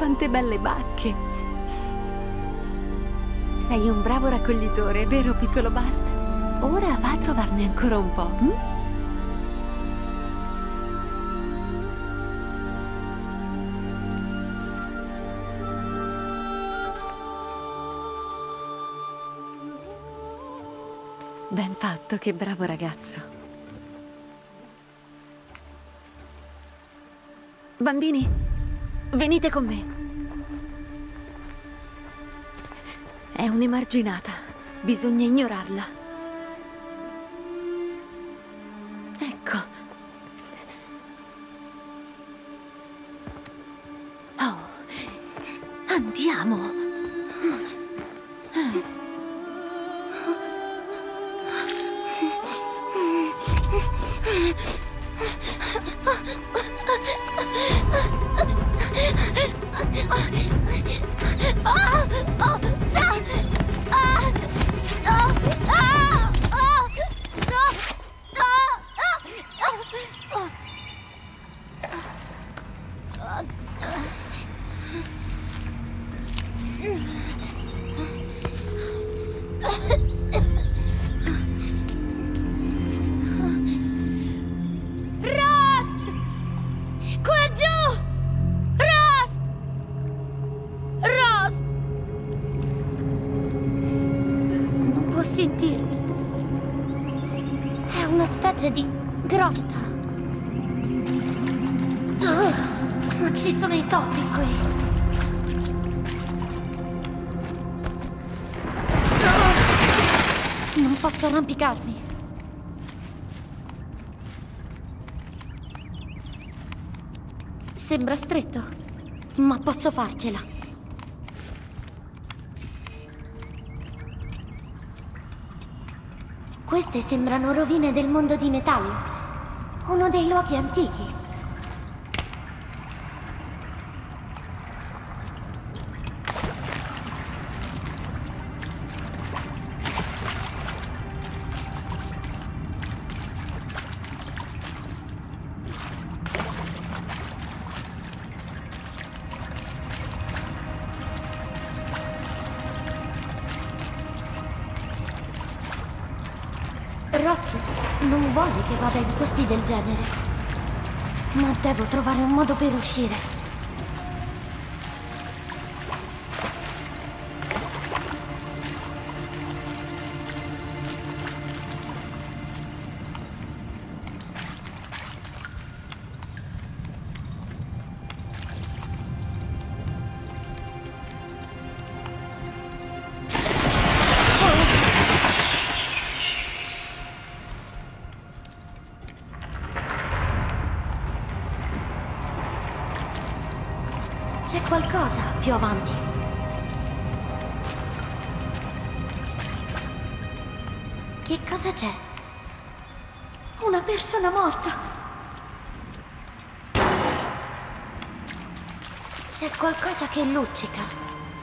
quante belle bacche. Sei un bravo raccoglitore, vero piccolo Bast? Ora va a trovarne ancora un po', hm? Ben fatto, che bravo ragazzo. Bambini, venite con me. È un'emarginata. Bisogna ignorarla. Ecco. Oh, andiamo. Sentirmi. È una specie di grotta. Ma ci sono i topi qui. Non posso arrampicarmi. Sembra stretto, ma posso farcela. Queste sembrano rovine del mondo di metallo. Uno dei luoghi antichi. Ross non vuole che vada in posti del genere, ma devo trovare un modo per uscire. C'è qualcosa più avanti. Che cosa c'è? Una persona morta. C'è qualcosa che luccica.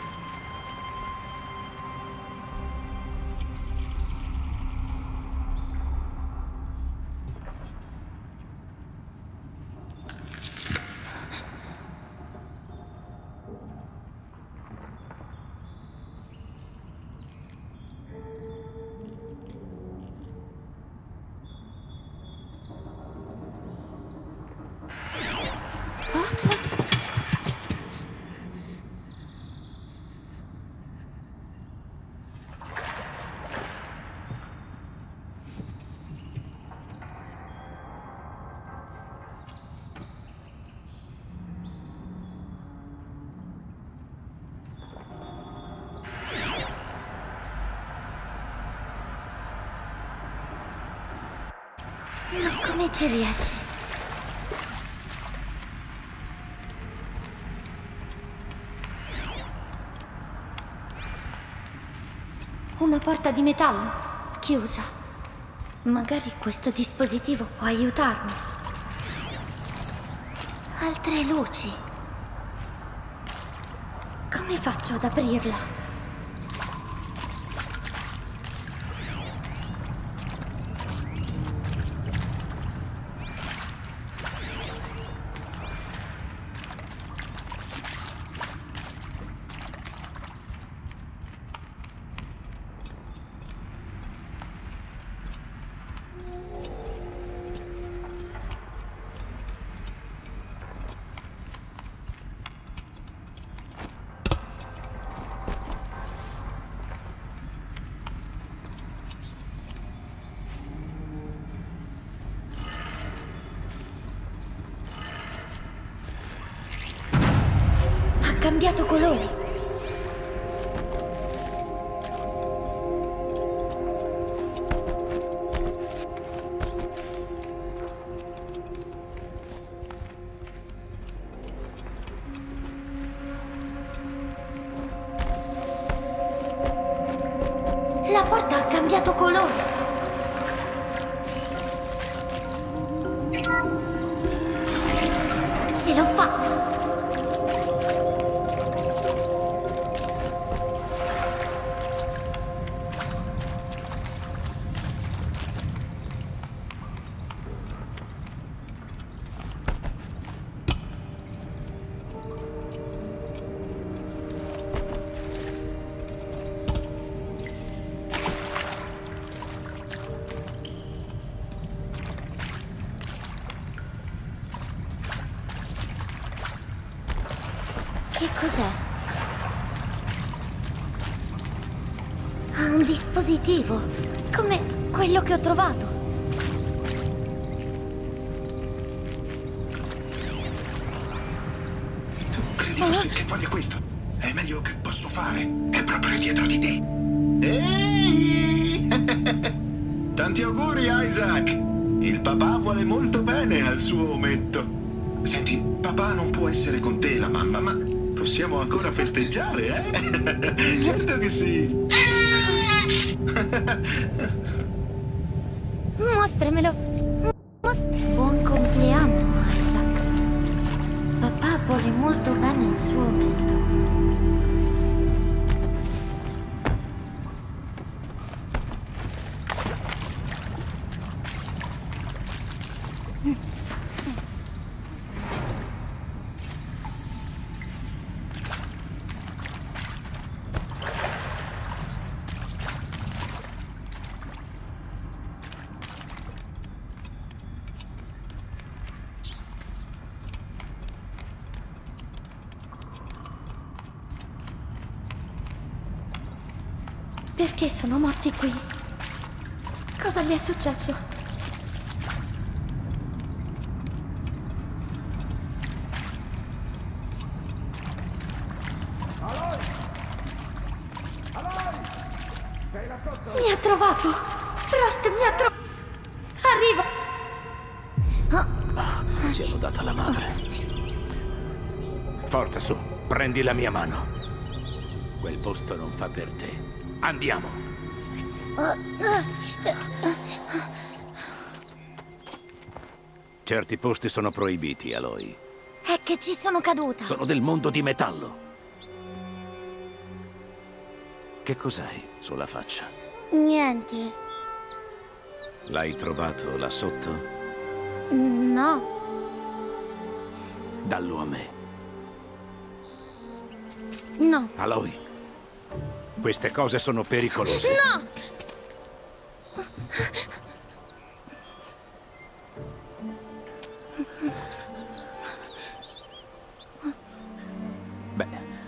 Ma come ci riesce? Una porta di metallo, chiusa. Magari questo dispositivo può aiutarmi. Altre luci. Come faccio ad aprirla? cambiato colore. La porta ha cambiato colore. Ce l'ho fatta. Che cos'è? Ha un dispositivo, come quello che ho trovato. Tu credi forse che voglia questo? È il meglio che posso fare. È proprio dietro di te. Ehi! Tanti auguri, Isaac! Il papà vuole molto bene al suo ometto. Senti, papà non può essere con te, la mamma, ma possiamo ancora festeggiare, eh? Certo che sì! Mostramelo. Buon compleanno, Isaac. Papà vuole molto bene il suo ometto. Perché sono morti qui? Cosa mi è successo? Mi ha trovato! Frost mi ha trovato! Arrivo! Ci hanno data la madre. Forza su, prendi la mia mano. Quel posto non fa per te. Andiamo! Certi posti sono proibiti, Aloy. È che ci sono caduta. Sono del mondo di metallo. Che cos'hai sulla faccia? Niente. L'hai trovato là sotto? No. Dallo a me. No. Aloy, queste cose sono pericolose. No! Beh.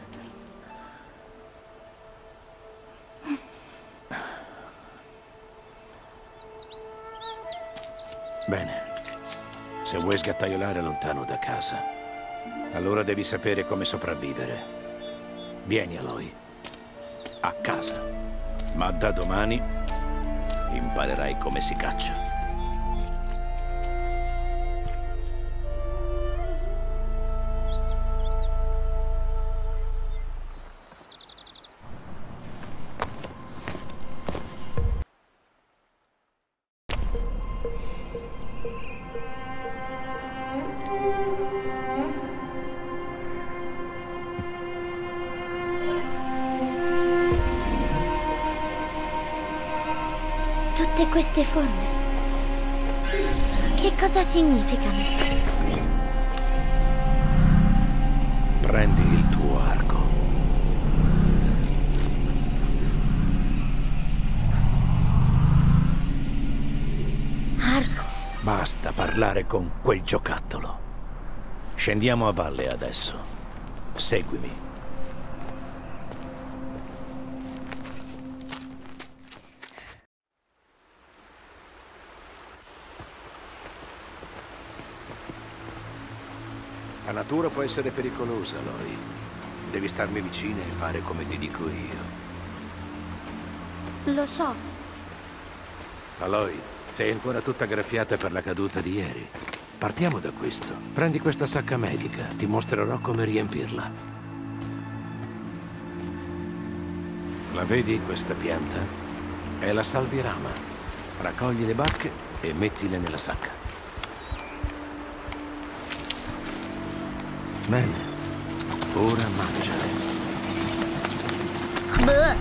Bene. Se vuoi sgattaiolare lontano da casa, allora devi sapere come sopravvivere. Vieni, Aloy. A casa. Ma da domani imparerai come si caccia. Tutte queste forme. Che cosa significano? Prendi il tuo arco. Arco. Basta parlare con quel giocattolo. Scendiamo a valle adesso. Seguimi. La natura può essere pericolosa, Aloy. Devi starmi vicino e fare come ti dico io. Lo so. Aloy, sei ancora tutta graffiata per la caduta di ieri. Partiamo da questo. Prendi questa sacca medica, ti mostrerò come riempirla. La vedi questa pianta? È la salvirama. Raccogli le bacche e mettile nella sacca. Bene. Ora mangiale. Bleh.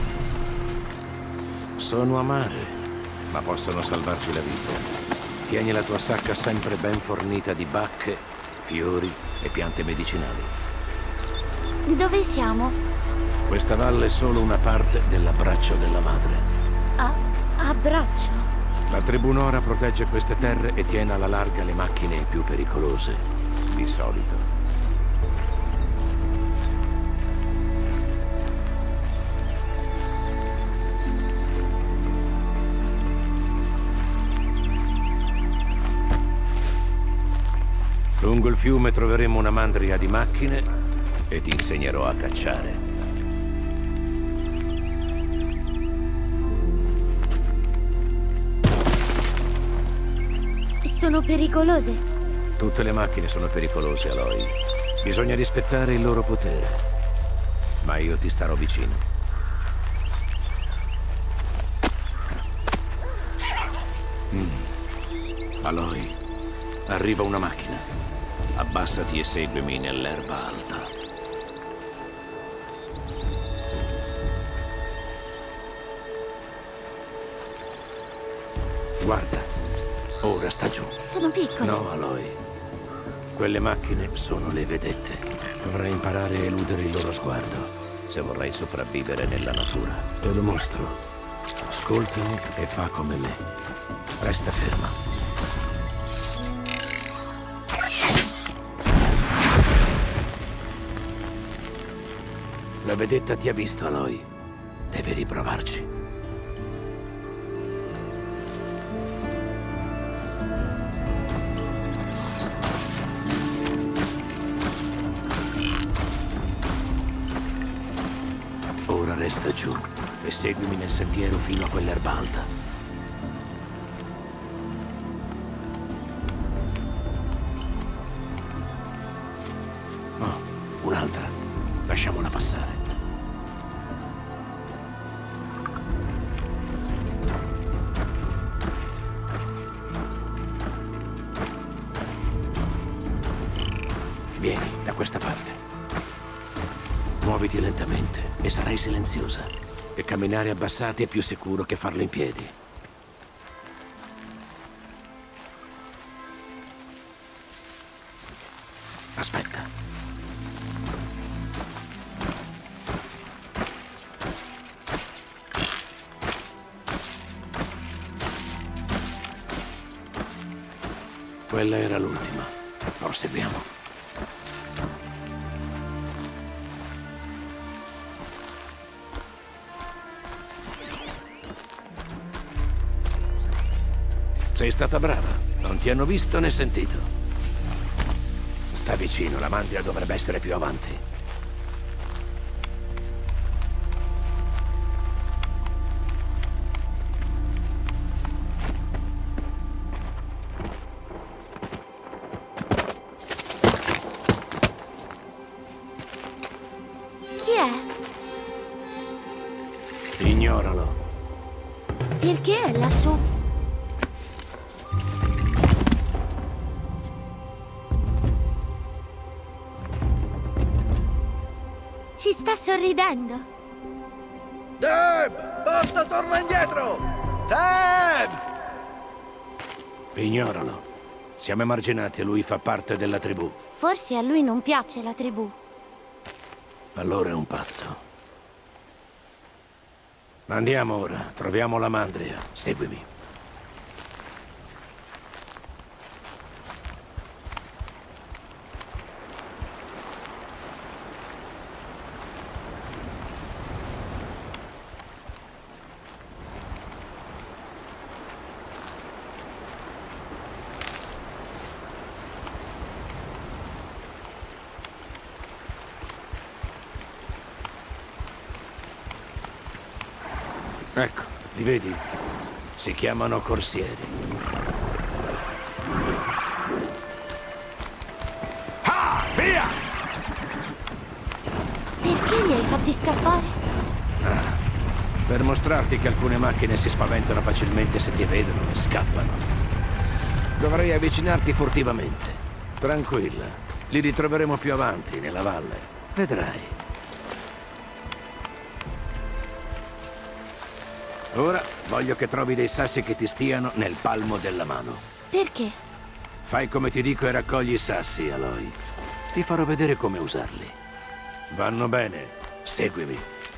Sono amare, ma possono salvarti la vita. Tieni la tua sacca sempre ben fornita di bacche, fiori e piante medicinali. Dove siamo? Questa valle è solo una parte dell'abbraccio della madre. A braccio? La tribù Nora protegge queste terre e tiene alla larga le macchine più pericolose, di solito. Lungo il fiume troveremo una mandria di macchine e ti insegnerò a cacciare. Sono pericolose. Tutte le macchine sono pericolose, Aloy. Bisogna rispettare il loro potere. Ma io ti starò vicino. Aloy, arriva una macchina. Abbassati e seguimi nell'erba alta. Guarda, ora sta giù. Sono piccole. No, Aloy. Quelle macchine sono le vedette. Dovrai imparare a eludere il loro sguardo, se vorrai sopravvivere nella natura. Te lo mostro. Ascoltami e fa come me. Resta ferma. La vedetta ti ha visto, Aloy. Devi riprovarci. Ora resta giù e seguimi nel sentiero fino a quell'erba alta. Oh, un'altra. Lasciamola passare. Vieni, da questa parte. Muoviti lentamente e sarai silenziosa. E camminare abbassati è più sicuro che farlo in piedi. Aspetta. Quella era l'ultima. Proseguiamo. Sei stata brava. Non ti hanno visto né sentito. Sta vicino, la mandria dovrebbe essere più avanti. Chi è? Ignoralo. Perché è lassù? Ci sta sorridendo. Deb! Forza, torna indietro! Deb! Ignoralo. Siamo emarginati e lui fa parte della tribù. Forse a lui non piace la tribù. Allora è un pazzo. Andiamo ora, troviamo la mandria. Seguimi. Ecco, li vedi? Si chiamano corsieri. Ah, via! Perché li hai fatti scappare? Per mostrarti che alcune macchine si spaventano facilmente se ti vedono e scappano. Dovrei avvicinarti furtivamente. Tranquilla, li ritroveremo più avanti, nella valle. Vedrai. Ora voglio che trovi dei sassi che ti stiano nel palmo della mano. Perché? Fai come ti dico e raccogli i sassi, Aloy. Ti farò vedere come usarli. Vanno bene. Seguimi.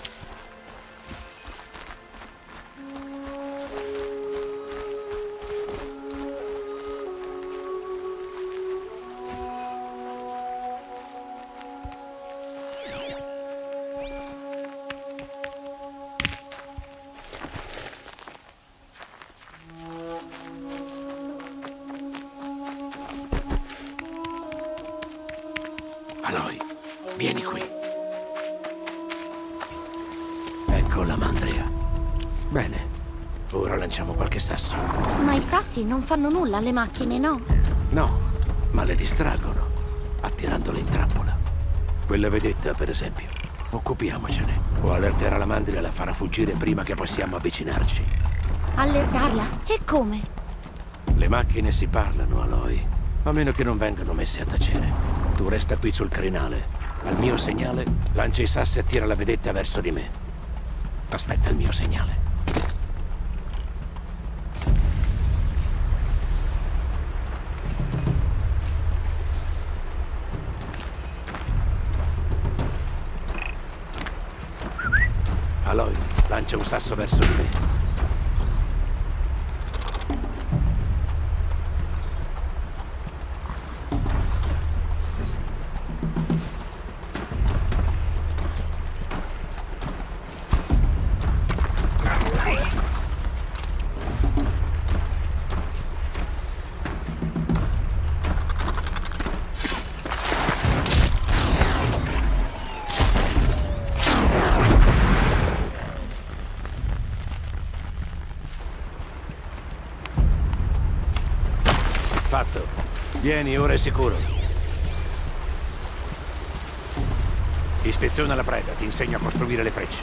Aloy, vieni qui. Ecco la mandria. Bene, ora lanciamo qualche sasso. Ma i sassi non fanno nulla alle macchine, no? No, ma le distraggono, attirandole in trappola. Quella vedetta, per esempio. Occupiamocene. O allerterà la mandria e la farà fuggire prima che possiamo avvicinarci. Allertarla? E come? Le macchine si parlano, Aloy. A meno che non vengano messe a tacere. Tu resta qui sul crinale. Al mio segnale, lancia i sassi e attira la vedetta verso di me. Aspetta il mio segnale. Aloy, lancia un sasso verso di me. Fatto. Vieni, ora è sicuro. Ispeziona la preda, ti insegno a costruire le frecce.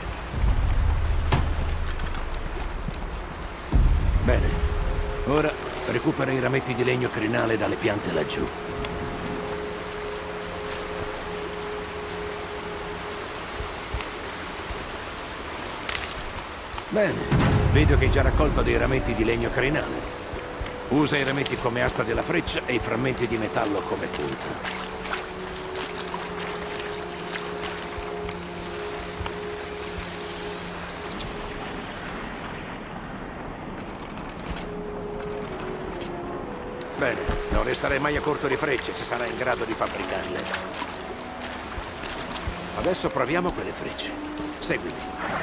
Bene. Ora recupera i rametti di legno crinale dalle piante laggiù. Bene. Vedo che hai già raccolto dei rametti di legno crinale. Usa i rametti come asta della freccia e i frammenti di metallo come punta. Bene, non resterai mai a corto di frecce se sarai in grado di fabbricarle. Adesso proviamo quelle frecce. Seguimi.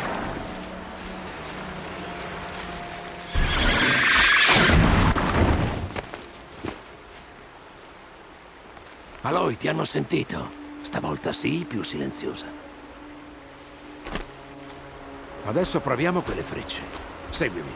Aloy, ti hanno sentito? Stavolta sì, più silenziosa. Adesso proviamo quelle frecce. Seguimi.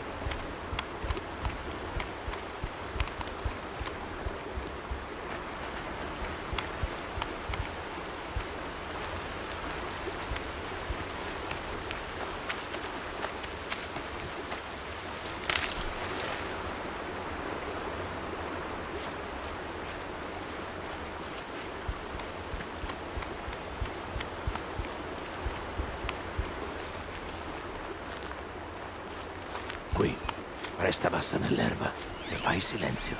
Qui, resta bassa nell'erba e fai silenzio.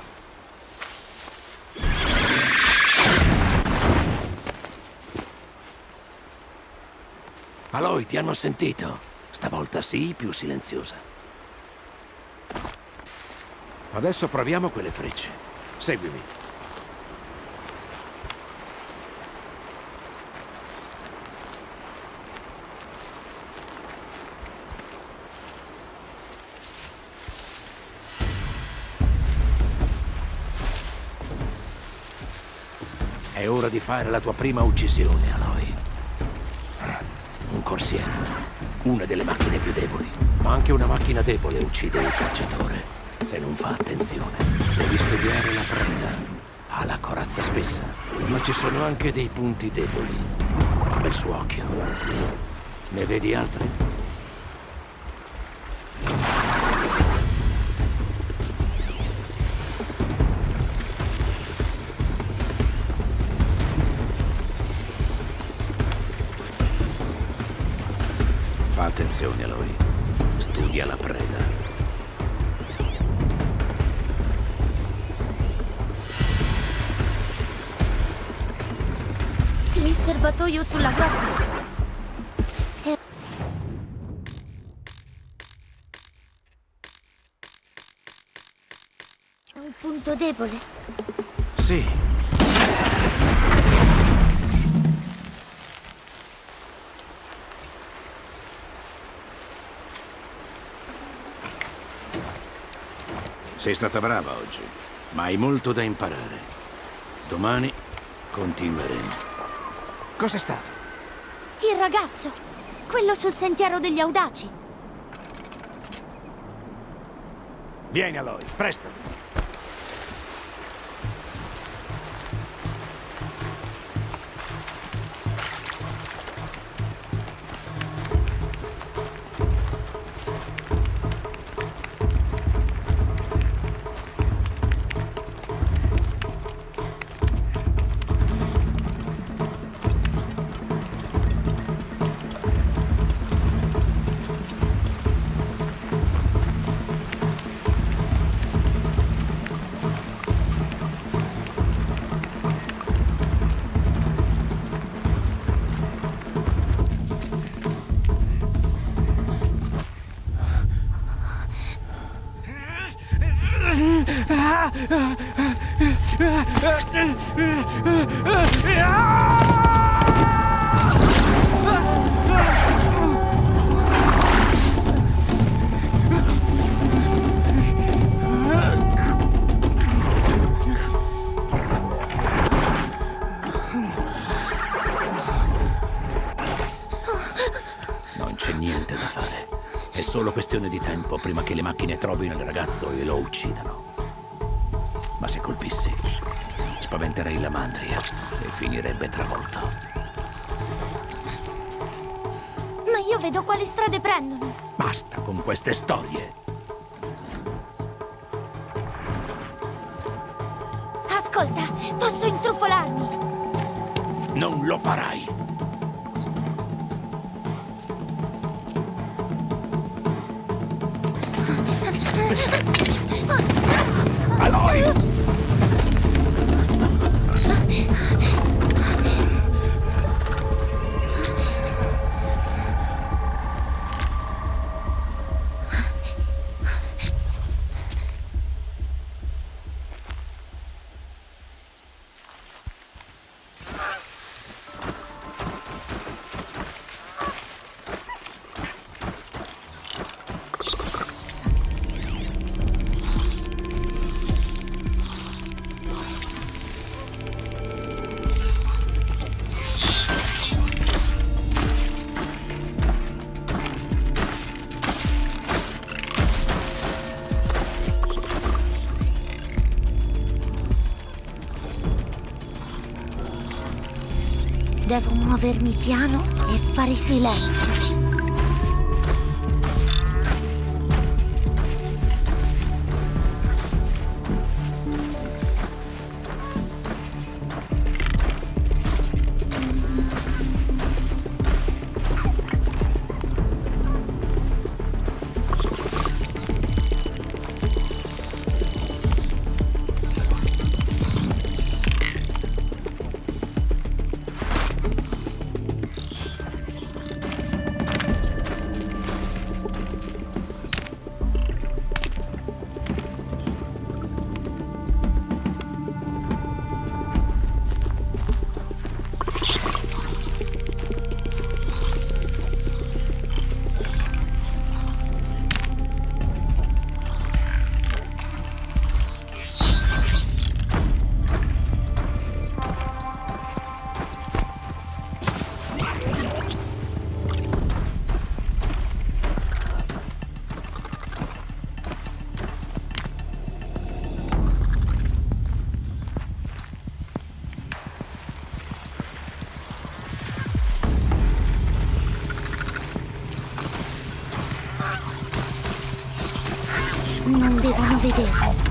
Aloy, ti hanno sentito? Stavolta sì, più silenziosa. Adesso proviamo quelle frecce. Seguimi. È ora di fare la tua prima uccisione, Aloy. Un corsiere. Una delle macchine più deboli. Ma anche una macchina debole uccide un cacciatore, se non fa attenzione. Devi studiare la preda. Ha la corazza spessa, ma ci sono anche dei punti deboli, come il suo occhio. Ne vedi altri? Fa attenzione a lui. Studia la preda. Il serbatoio sulla grotta. È un punto debole. Sì. Sei stata brava oggi, ma hai molto da imparare. Domani continueremo. Cos'è stato? Il ragazzo. Quello sul sentiero degli audaci. Vieni, Aloy, presto. Non c'è niente da fare. È solo questione di tempo prima che le macchine trovino il ragazzo e lo uccidano. Ma se colpissi, spaventerei la Mandria e finirebbe travolto. Ma io vedo quali strade prendono. Basta con queste storie. Ascolta, posso intrufolarmi. Non lo farai. Aloy! Devo muovermi piano e fare silenzio. devono vedermi.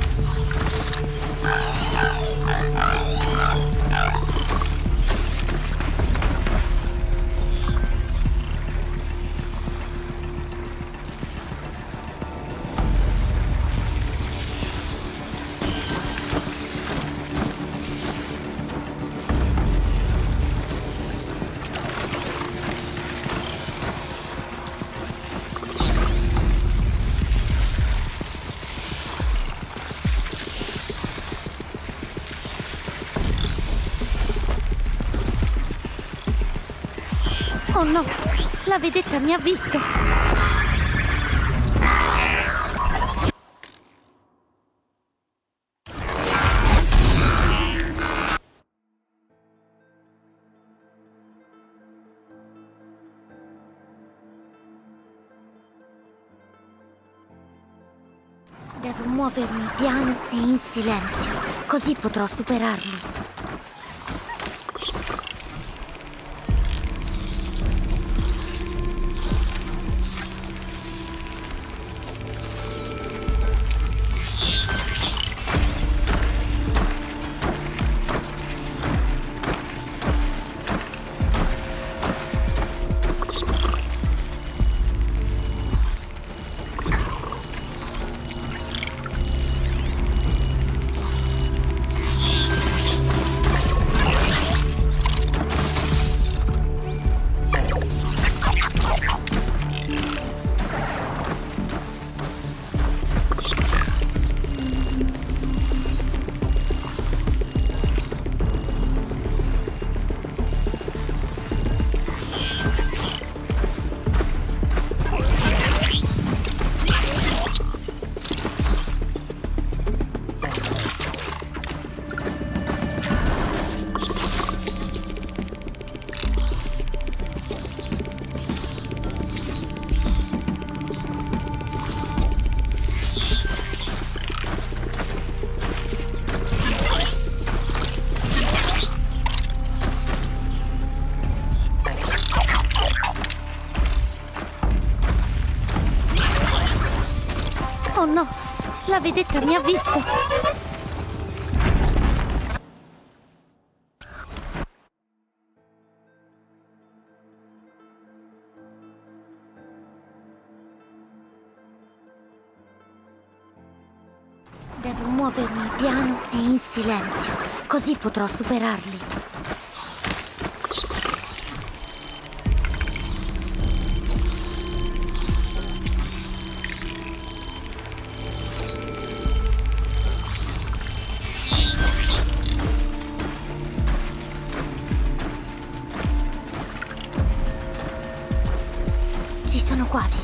Oh no, la vedetta mi ha visto. Devo muovermi piano e in silenzio, così potrò superarlo. Oh no, la vedetta mi ha visto. Devo muovermi piano e in silenzio, così potrò superarli. Ci sono quasi.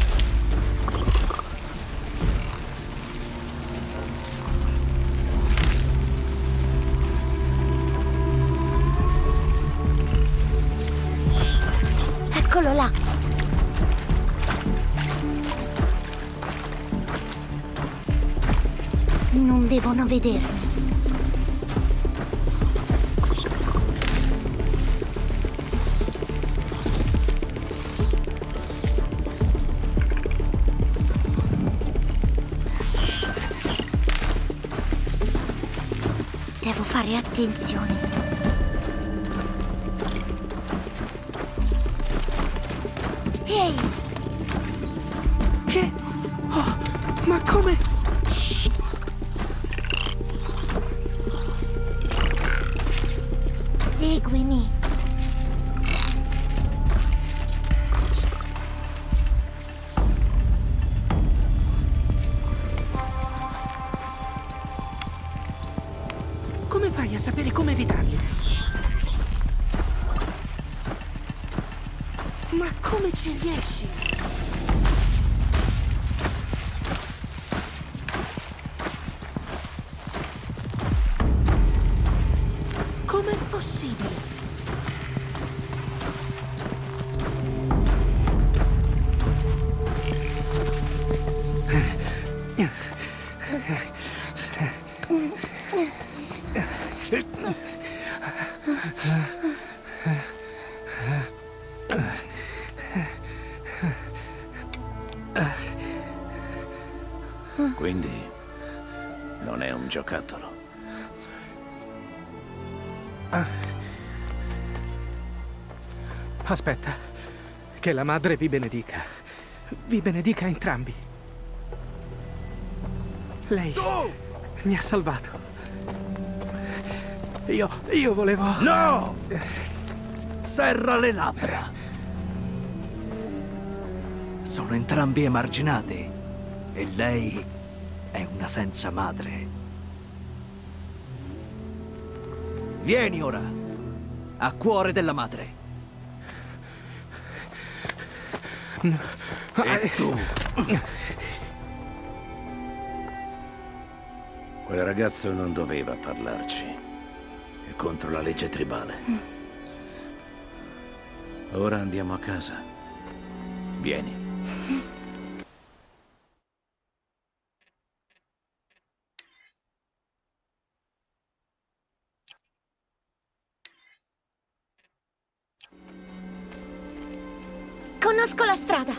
Eccolo là. Non devono vedermi. Devo fare attenzione. Ehi! Che? Oh, ma come? Seguimi. Come fai a sapere come evitarli? Ma come ci riesci? Com'è possibile? Quindi Non è un giocattolo. Aspetta, che la madre vi benedica. Vi benedica entrambi. Lei mi ha salvato. Io volevo... No! Serra le labbra. Sono entrambi emarginati e lei è una senza madre. Vieni ora, a cuore della madre. E tu? Quel ragazzo non doveva parlarci. È contro la legge tribale. Ora andiamo a casa. Vieni. Conosco la strada.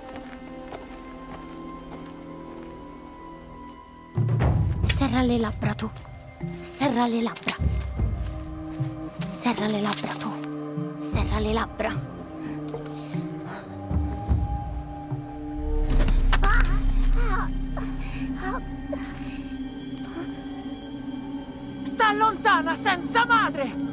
Serra le labbra tu. Serra le labbra. Serra le labbra tu. Serra le labbra. Sta lontana, senza madre!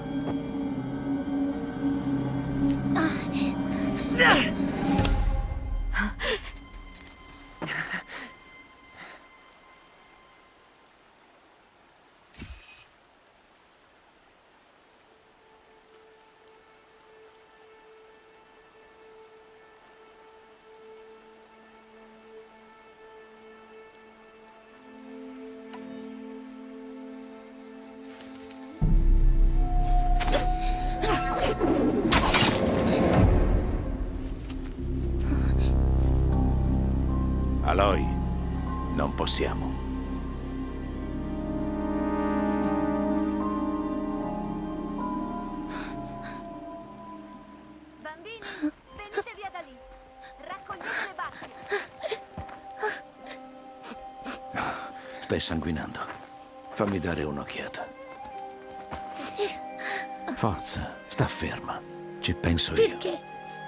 Aloy, non possiamo. Bambini, venite via da lì. Raccogliete le barche. Stai sanguinando. Fammi dare un'occhiata. Forza, sta ferma. Ci penso io. Perché?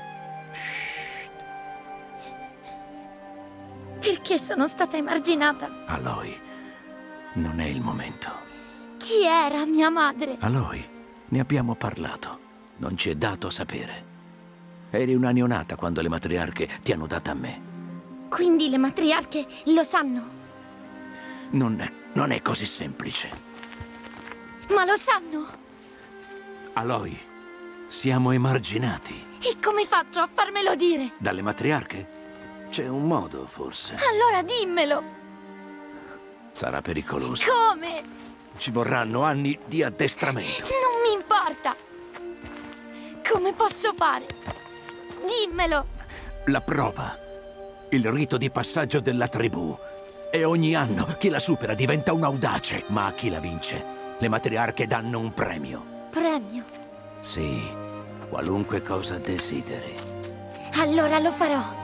Perché sono stata emarginata? Aloy, non è il momento. Chi era mia madre? Aloy, ne abbiamo parlato. Non ci è dato sapere. Eri una neonata quando le matriarche ti hanno data a me. Quindi le matriarche lo sanno? Non è così semplice. Ma lo sanno? Aloy, siamo emarginati. E come faccio a farmelo dire? Dalle matriarche? C'è un modo, forse. Allora dimmelo! Sarà pericoloso. Come? Ci vorranno anni di addestramento. Non mi importa! Come posso fare? Dimmelo! La prova. Il rito di passaggio della tribù. E ogni anno chi la supera diventa un audace. Ma a chi la vince, le matriarche danno un premio. Premio? Sì, qualunque cosa desideri. Allora lo farò.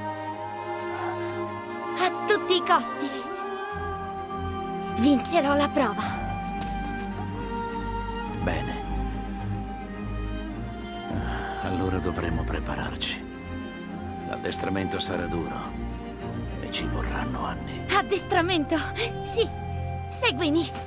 A tutti i costi. Vincerò la prova. Bene. Allora dovremo prepararci. L'addestramento sarà duro e ci vorranno anni. Addestramento? Sì. Seguimi.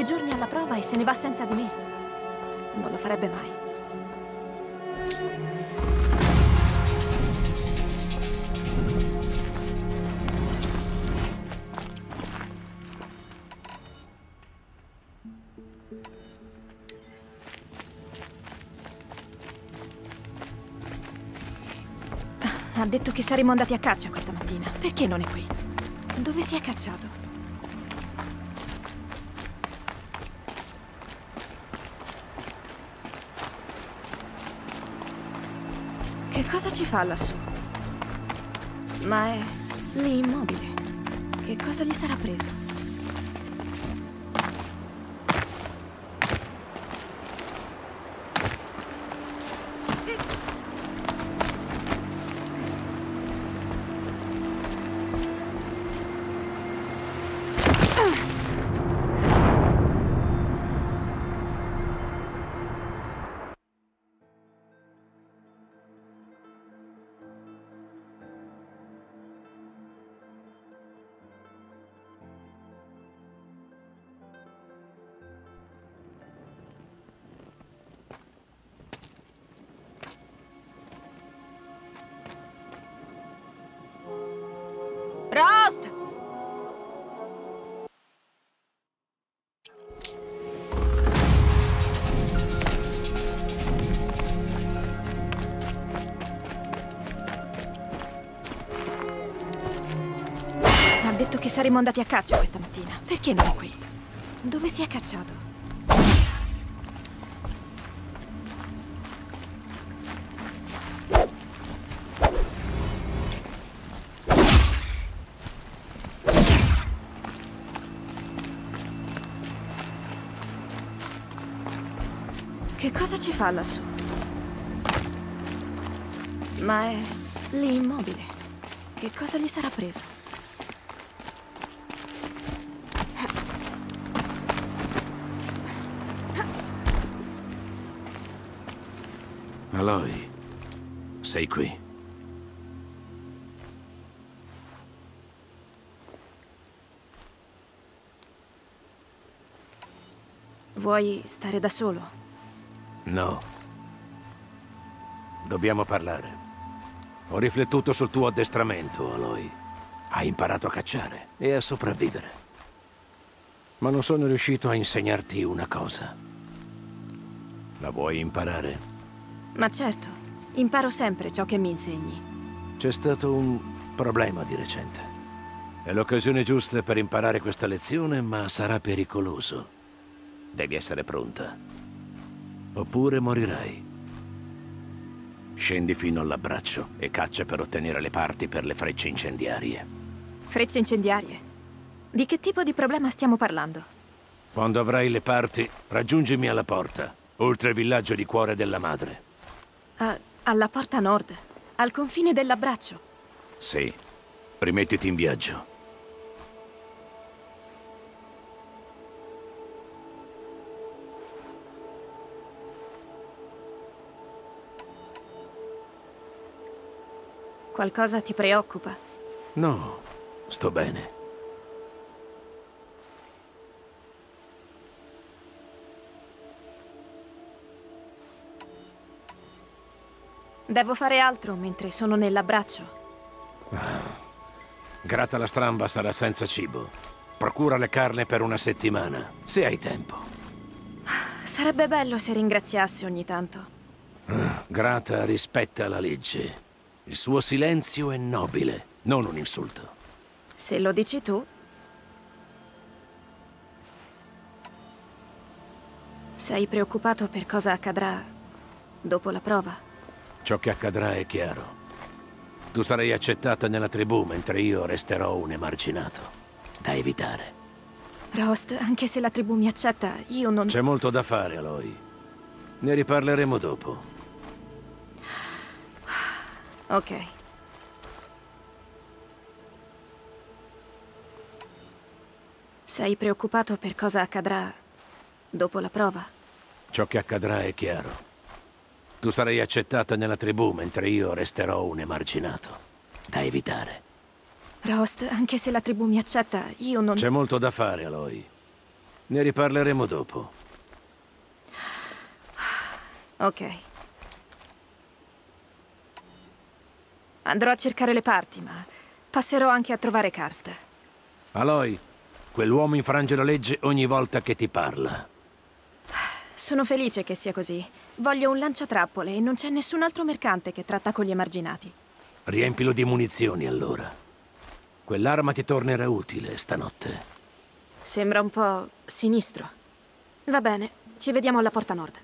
giorni alla prova e se ne va senza di me. Non lo farebbe mai. Ha detto che saremmo andati a caccia questa mattina. Perché non è qui? Dove si è cacciato? Che cosa ci fa lassù? Ma è lì immobile. Che cosa gli sarà preso? Rost! Ha detto che saremmo andati a caccia questa mattina. Perché non è qui? Dove si è cacciato? Che cosa ci fa lassù? Ma è lì immobile. Che cosa gli sarà preso? Aloy, sei qui. Vuoi stare da solo? No. Dobbiamo parlare. Ho riflettuto sul tuo addestramento, Aloy. Hai imparato a cacciare e a sopravvivere. Ma non sono riuscito a insegnarti una cosa. La vuoi imparare? Ma certo, imparo sempre ciò che mi insegni. C'è stato un problema di recente. È l'occasione giusta per imparare questa lezione, ma sarà pericoloso. Devi essere pronta. Oppure morirai. Scendi fino all'abbraccio e caccia per ottenere le parti per le frecce incendiarie. Frecce incendiarie? Di che tipo di problema stiamo parlando? Quando avrai le parti, raggiungimi alla porta, oltre il villaggio di Cuore della Madre. Alla porta nord, al confine dell'abbraccio. Sì. Rimettiti in viaggio. Qualcosa ti preoccupa? No, sto bene. Devo fare altro mentre sono nell'abbraccio. Grata la stramba sarà senza cibo. Procura le carne per una settimana, se hai tempo. Sarebbe bello se ringraziasse ogni tanto. Grata rispetta la legge. Il suo silenzio è nobile, non un insulto. Se lo dici tu. Sei preoccupato per cosa accadrà dopo la prova? Ciò che accadrà è chiaro. Tu sarai accettata nella tribù, mentre io resterò un emarginato. Da evitare. Rost, anche se la tribù mi accetta, io non... C'è molto da fare, Aloy. Ne riparleremo dopo. Ok. Sei preoccupato per cosa accadrà dopo la prova? Ciò che accadrà è chiaro. Tu sarai accettata nella tribù, mentre io resterò un emarginato. Da evitare. Rost, anche se la tribù mi accetta, io non... C'è molto da fare, Aloy. Ne riparleremo dopo. Ok. Andrò a cercare le parti, ma passerò anche a trovare Karst. Aloy, quell'uomo infrange la legge ogni volta che ti parla. Sono felice che sia così. Voglio un lanciatrappole e non c'è nessun altro mercante che tratta con gli emarginati. Riempilo di munizioni, allora. Quell'arma ti tornerà utile stanotte. Sembra un po' sinistro. Va bene, ci vediamo alla porta nord.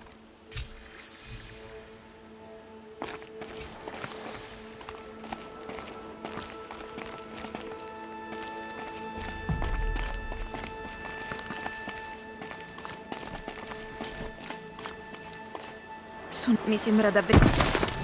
Mi sembra davvero...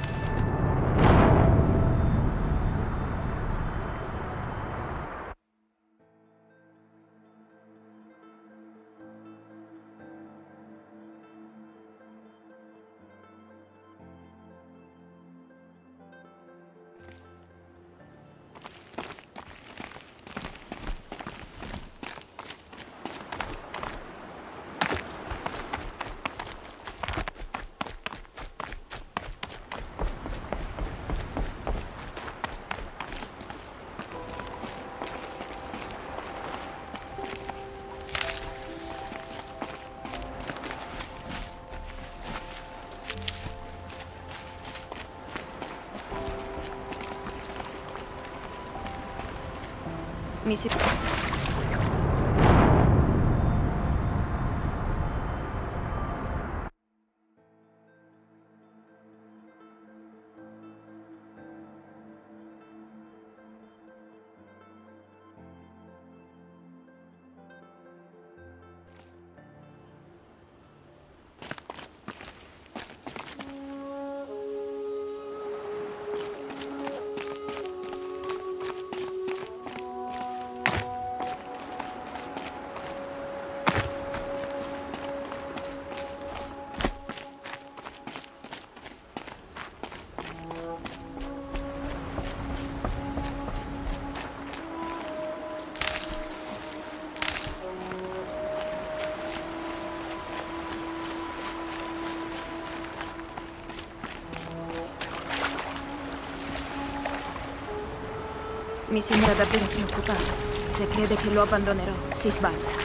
Mi sembra davvero preoccupato. Se crede che lo abbandonerò, si sbaglia.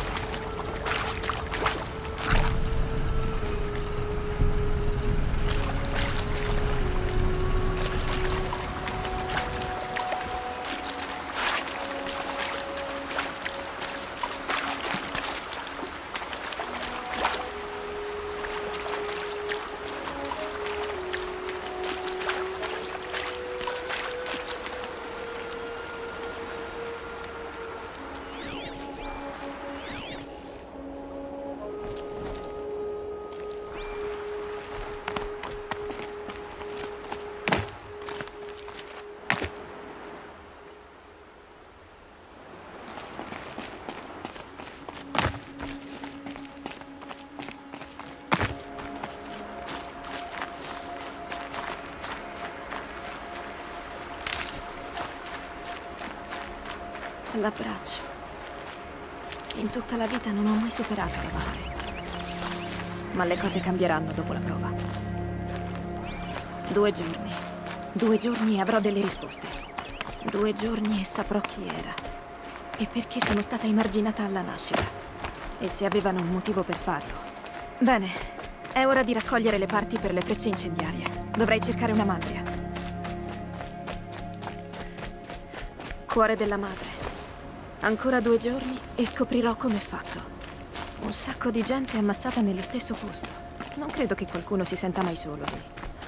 L'abbraccio. In tutta la vita non ho mai superato la madre. Ma le cose cambieranno dopo la prova. 2 giorni. 2 giorni e avrò delle risposte. 2 giorni e saprò chi era. E perché sono stata emarginata alla nascita. E se avevano un motivo per farlo. Bene, è ora di raccogliere le parti per le frecce incendiarie. Dovrei cercare una mandria. Cuore della madre. Ancora 2 giorni e scoprirò com'è fatto. Un sacco di gente ammassata nello stesso posto. Non credo che qualcuno si senta mai solo lì.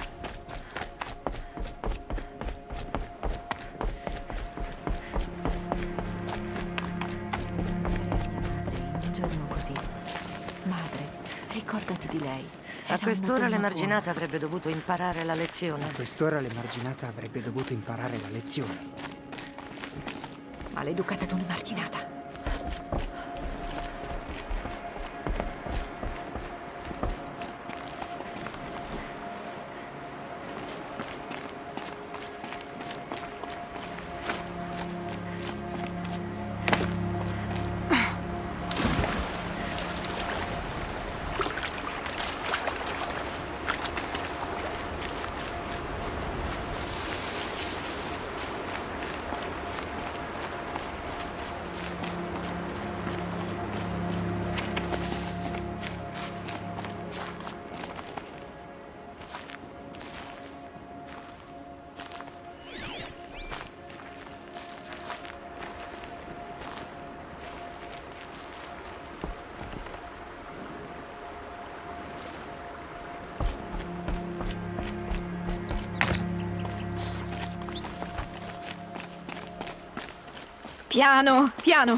Un giorno così. Madre, ricordati di lei. A quest'ora l'emarginata avrebbe dovuto imparare la lezione. A quest'ora l'emarginata avrebbe dovuto imparare la lezione. Maleducata tu un'emarginata. Piano, piano.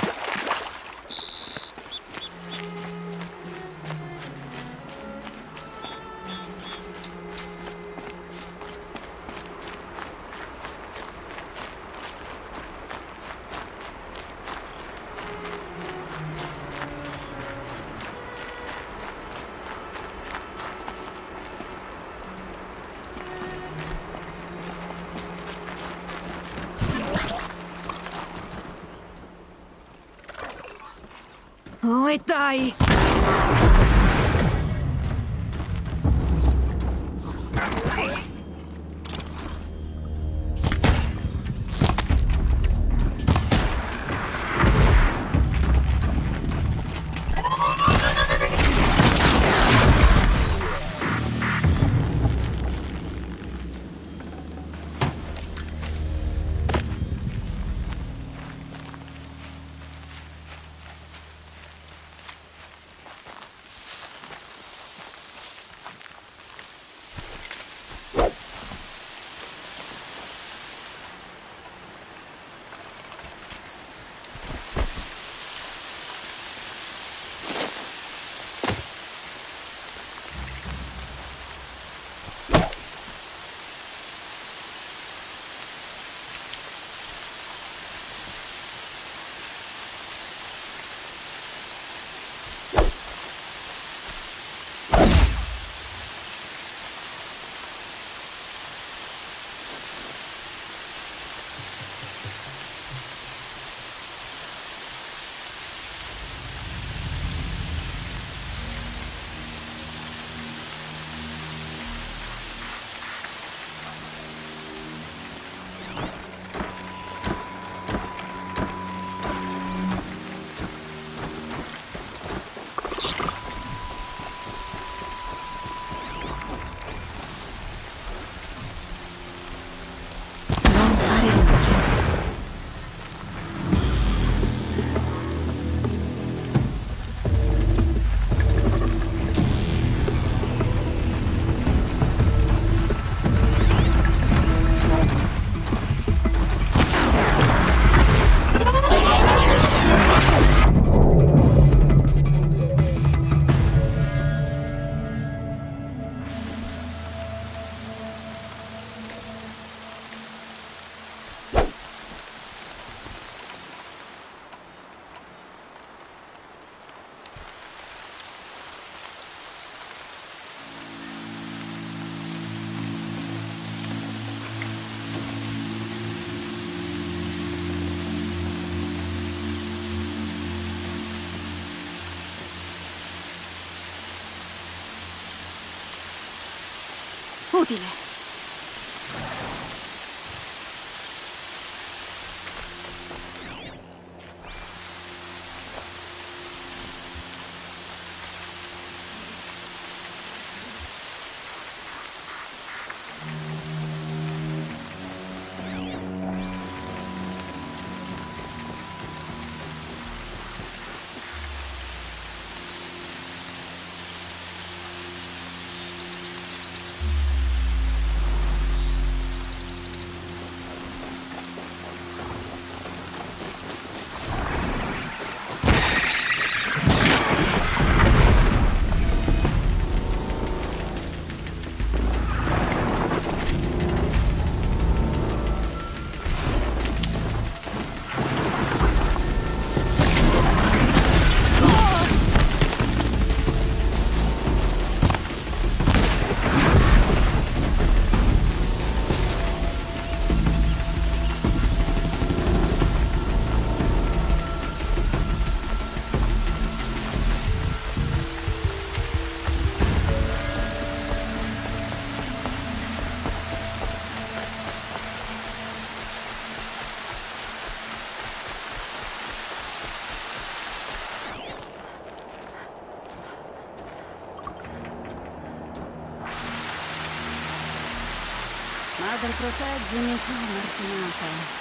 Oh, e dai! Utile. Madre, proteggimi, sono marginata.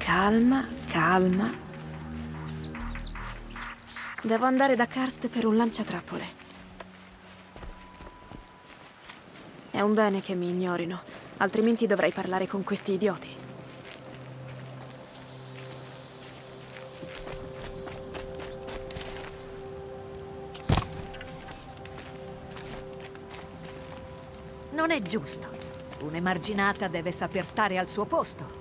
Calma, calma. Devo andare da Karst per un lanciatrappole. È un bene che mi ignorino, altrimenti dovrei parlare con questi idioti. Non è giusto. Un'emarginata deve saper stare al suo posto.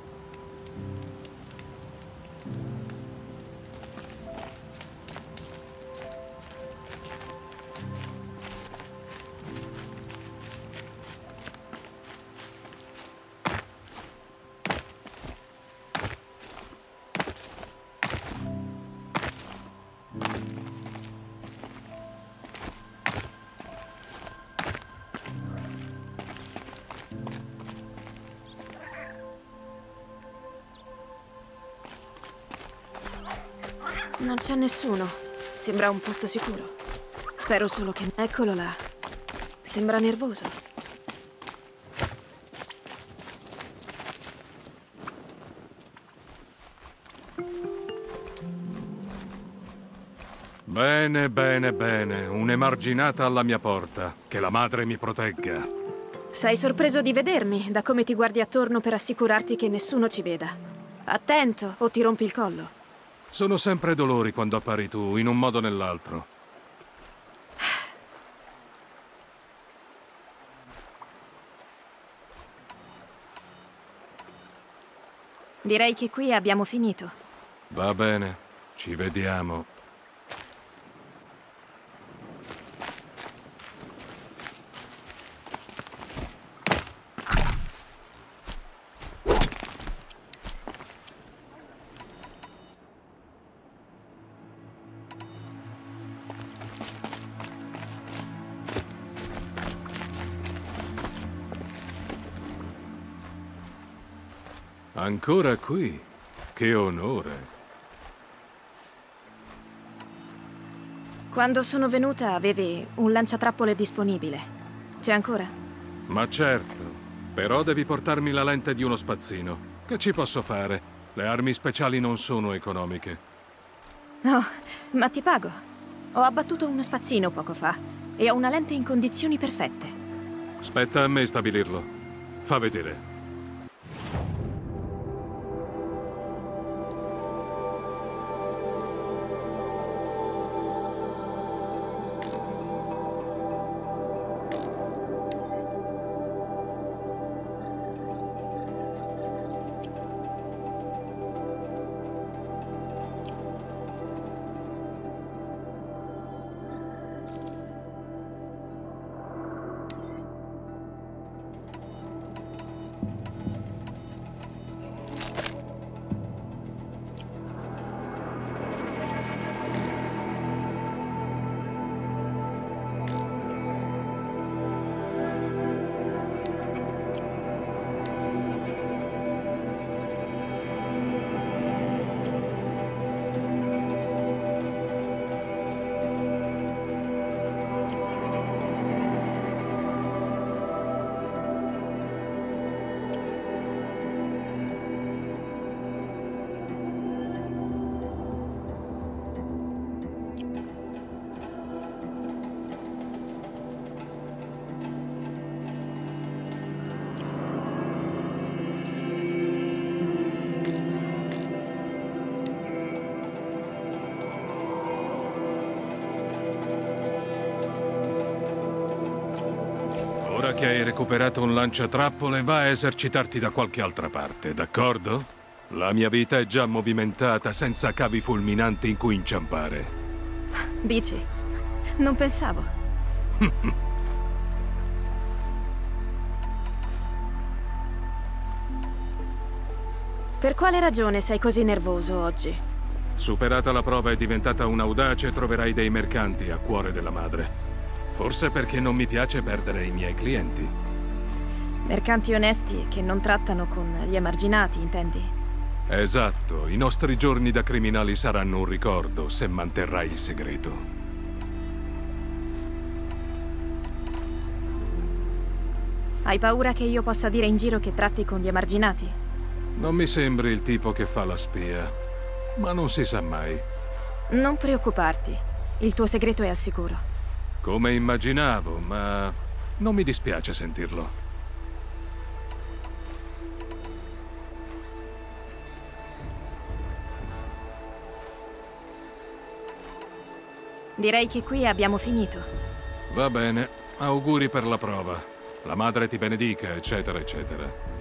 Non c'è nessuno. Sembra un posto sicuro. Spero solo che... Eccolo là. Sembra nervoso. Bene, bene, bene. Un'emarginata alla mia porta. Che la madre mi protegga. Sei sorpreso di vedermi, da come ti guardi attorno per assicurarti che nessuno ci veda. Attento, o ti rompi il collo. Sono sempre dolori quando appari tu, in un modo o nell'altro. Direi che qui abbiamo finito. Va bene, ci vediamo. Ancora qui? Che onore. Quando sono venuta avevi un lanciatrappole disponibile. C'è ancora? Ma certo. Però devi portarmi la lente di uno spazzino. Che ci posso fare? Le armi speciali non sono economiche. No, ma ti pago. Ho abbattuto uno spazzino poco fa e ho una lente in condizioni perfette. Spetta a me stabilirlo. Fa vedere. Ora che hai recuperato un lanciatrappole, va a esercitarti da qualche altra parte, d'accordo? La mia vita è già movimentata senza cavi fulminanti in cui inciampare. Dici? Non pensavo. Per quale ragione sei così nervoso oggi? Superata la prova e diventata un audace, troverai dei mercanti a cuore della madre. Forse perché non mi piace perdere i miei clienti. Mercanti onesti che non trattano con gli emarginati, intendi? Esatto. I nostri giorni da criminali saranno un ricordo se manterrai il segreto. Hai paura che io possa dire in giro che tratti con gli emarginati? Non mi sembri il tipo che fa la spia, ma non si sa mai. Non preoccuparti, il tuo segreto è al sicuro. Come immaginavo, ma non mi dispiace sentirlo. Direi che qui abbiamo finito. Va bene, auguri per la prova. La madre ti benedica, eccetera, eccetera.